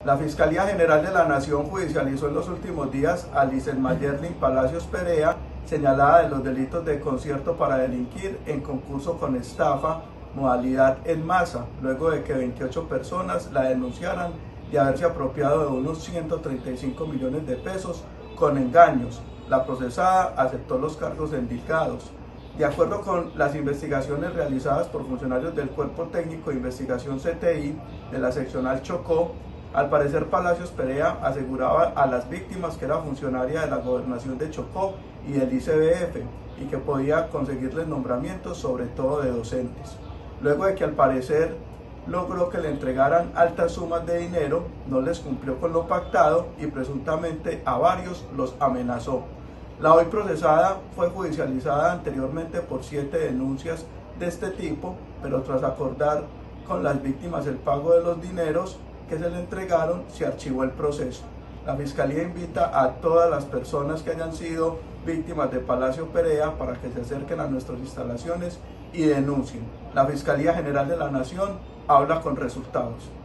La Fiscalía General de la Nación judicializó en los últimos días a Lizel Mayerlin Palacios Perea, señalada de los delitos de concierto para delinquir en concurso con estafa, modalidad en masa, luego de que 28 personas la denunciaran de haberse apropiado de unos 135 millones de pesos con engaños. La procesada aceptó los cargos indicados. De acuerdo con las investigaciones realizadas por funcionarios del Cuerpo Técnico de Investigación CTI de la seccional Chocó, al parecer Palacios Perea aseguraba a las víctimas que era funcionaria de la Gobernación de Chocó y del ICBF y que podía conseguirles nombramientos, sobre todo de docentes. Luego de que al parecer logró que le entregaran altas sumas de dinero, no les cumplió con lo pactado y presuntamente a varios los amenazó. La hoy procesada fue judicializada anteriormente por 7 denuncias de este tipo, pero tras acordar con las víctimas el pago de los dineros que se le entregaron, se archivó el proceso. La Fiscalía invita a todas las personas que hayan sido víctimas de Palacio Perea para que se acerquen a nuestras instalaciones y denuncien. La Fiscalía General de la Nación habla con resultados.